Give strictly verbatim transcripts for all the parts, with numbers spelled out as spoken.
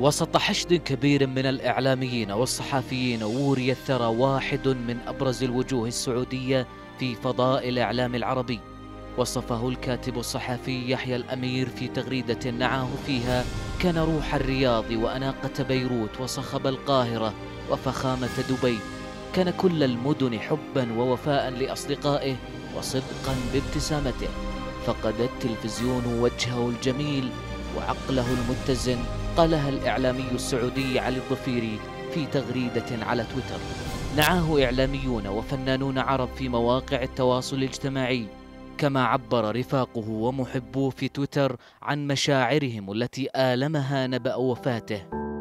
وسط حشد كبير من الإعلاميين والصحفيين وري الثرى واحد من أبرز الوجوه السعودية في فضاء الإعلام العربي. وصفه الكاتب الصحفي يحيى الأمير في تغريدة نعاه فيها: كان روح الرياض وأناقة بيروت وصخب القاهرة وفخامة دبي، كان كل المدن حبا ووفاء لأصدقائه وصدقا بابتسامته. فقد التلفزيون وجهه الجميل وعقله المتزن، قالها الإعلامي السعودي علي الظفيري في تغريدة على تويتر. نعاه إعلاميون وفنانون عرب في مواقع التواصل الاجتماعي، كما عبر رفاقه ومحبوه في تويتر عن مشاعرهم التي آلمها نبأ وفاته.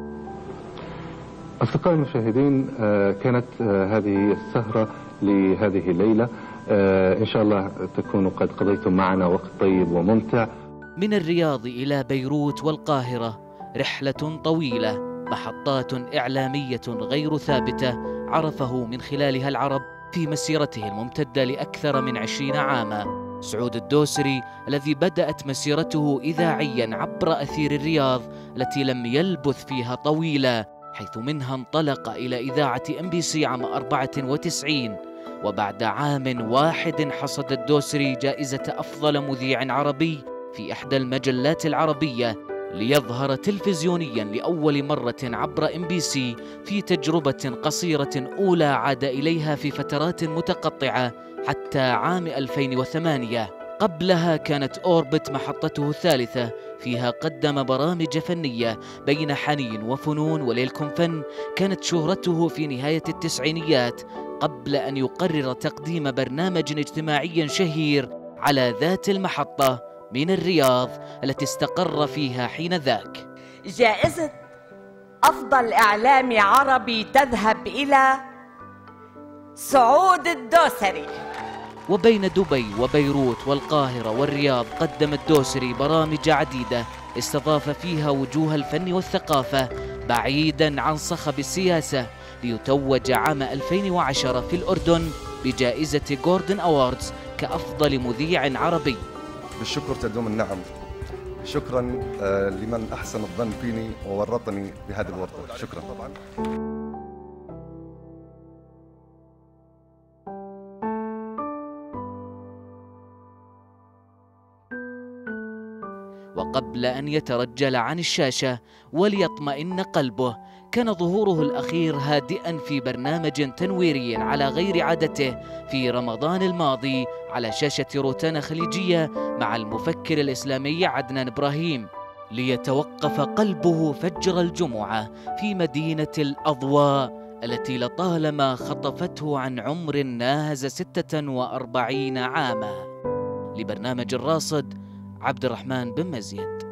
أصدقائي المشاهدين، كانت هذه السهرة لهذه الليلة، إن شاء الله تكونوا قد قضيتم معنا وقت طيب وممتع. من الرياض إلى بيروت والقاهرة رحلة طويلة، محطات إعلامية غير ثابتة عرفه من خلالها العرب في مسيرته الممتدة لأكثر من عشرين عاما. سعود الدوسري الذي بدأت مسيرته إذاعيا عبر أثير الرياض التي لم يلبث فيها طويلا، حيث منها انطلق إلى إذاعة إم بي سي عام أربعة وتسعين، وبعد عام واحد حصد الدوسري جائزة أفضل مذيع عربي في إحدى المجلات العربية، ليظهر تلفزيونيا لأول مرة عبر إم بي سي في تجربة قصيرة أولى عاد إليها في فترات متقطعة حتى عام ألفين وثمانية. قبلها كانت أوربت محطته الثالثة، فيها قدم برامج فنية بين حنين وفنون وليلكم فن. كانت شهرته في نهاية التسعينيات قبل أن يقرر تقديم برنامج اجتماعي شهير على ذات المحطة من الرياض التي استقر فيها حين ذاك. جائزة أفضل إعلامي عربي تذهب إلى سعود الدوسري. وبين دبي وبيروت والقاهرة والرياض قدم الدوسري برامج عديدة استضاف فيها وجوه الفن والثقافة بعيدا عن صخب السياسة، ليتوج عام ألفين وعشرة في الأردن بجائزة جوردن أواردز كأفضل مذيع عربي. بالشكر تدوم النعم. شكرا لمن أحسن الظن فيني وورطني بهذه الورطة. شكرا طبعا. وقبل أن يترجل عن الشاشة وليطمئن قلبه، كان ظهوره الأخير هادئا في برنامج تنويري على غير عادته في رمضان الماضي على شاشة روتانا خليجية مع المفكر الإسلامي عدنان إبراهيم، ليتوقف قلبه فجر الجمعة في مدينة الأضواء التي لطالما خطفته عن عمر ناهز ستة وأربعين عاما. لبرنامج الراصد، عبد الرحمن بن مزيد.